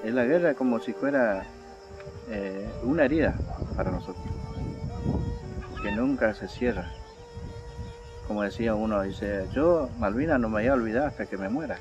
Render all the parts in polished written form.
Es la guerra como si fuera una herida para nosotros, que nunca se cierra. Como decía uno, dice, yo Malvinas no me voy a olvidar hasta que me muera.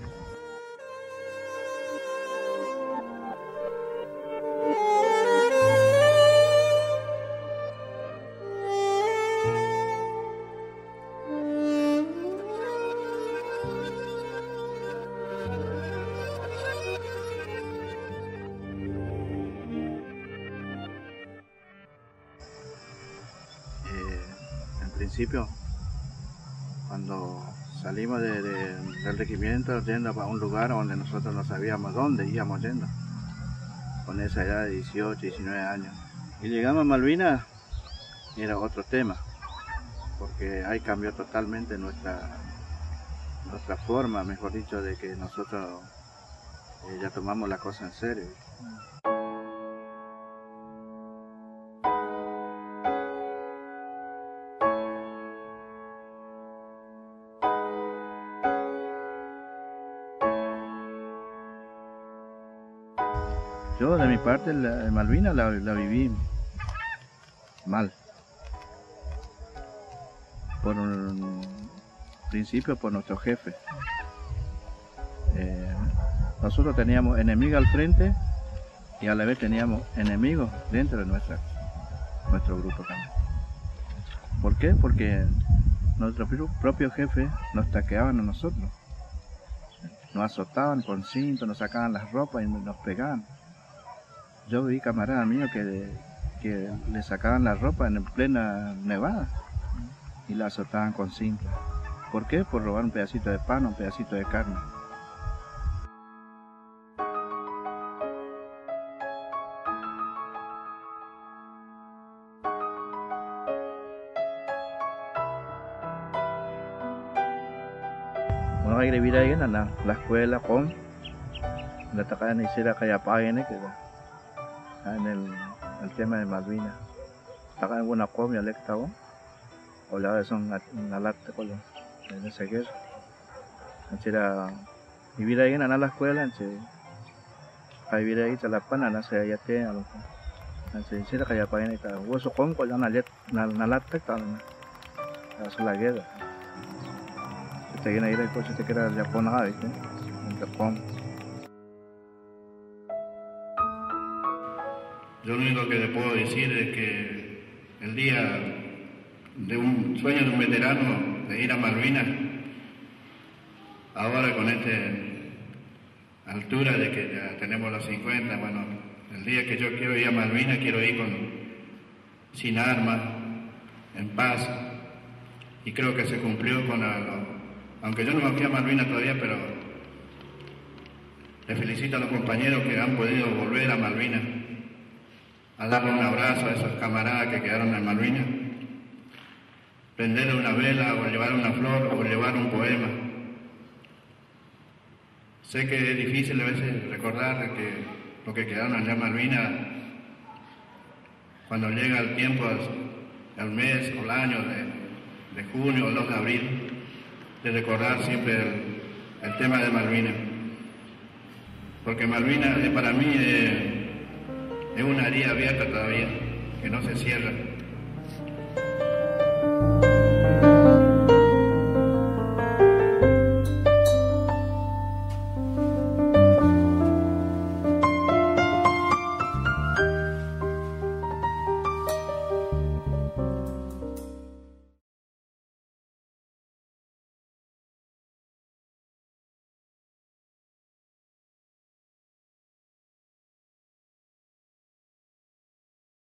En principio, cuando salimos del regimiento yendo a un lugar donde nosotros no sabíamos dónde íbamos yendo, con esa edad de 18, 19 años. Y llegamos a Malvinas, era otro tema, porque ahí cambió totalmente nuestra forma, mejor dicho, de que nosotros ya tomamos la cosa en serio. Yo de mi parte en Malvinas la viví mal. Por un principio por nuestro jefe. Nosotros teníamos enemigos al frente y a la vez teníamos enemigos dentro de nuestro grupo también. ¿Por qué? Porque nuestro propio jefe nos taqueaban a nosotros. Nos azotaban con cinto, nos sacaban las ropas y nos pegaban. Yo vi camaradas míos que le sacaban la ropa en plena nevada y la azotaban con cinta. ¿Por qué? Por robar un pedacito de pan, un pedacito de carne. Bueno, hay que vivir ahí en la escuela con la tacana y será que haya paguen en el tema de Malvinas. Acá en una comida electa o la de son una lata con en esa guerra. Era vivir ahí en la escuela, a vivir ahí la pana, no sé, ya te algo. Entonces, si la calle para ahí, hueso con la lata, la guerra. Está llena de cosas que era el Japón, ¿viste? El Japón. Yo lo único que le puedo decir es que el día de un sueño de un veterano de ir a Malvinas, ahora con esta altura de que ya tenemos los 50, bueno, el día que yo quiero ir a Malvinas, quiero ir sin armas, en paz, y creo que se cumplió con aunque yo no me fui a Malvinas todavía, pero le felicito a los compañeros que han podido volver a Malvinas, a darle un abrazo a esos camaradas que quedaron en Malvinas, prenderle una vela o llevar una flor o llevar un poema. Sé que es difícil a veces recordar que los que quedaron allá en Malvinas, cuando llega el tiempo, el mes o el año de junio o 2 de abril, de recordar siempre el tema de Malvinas. Porque Malvinas para mí es una herida abierta todavía, que no se cierra.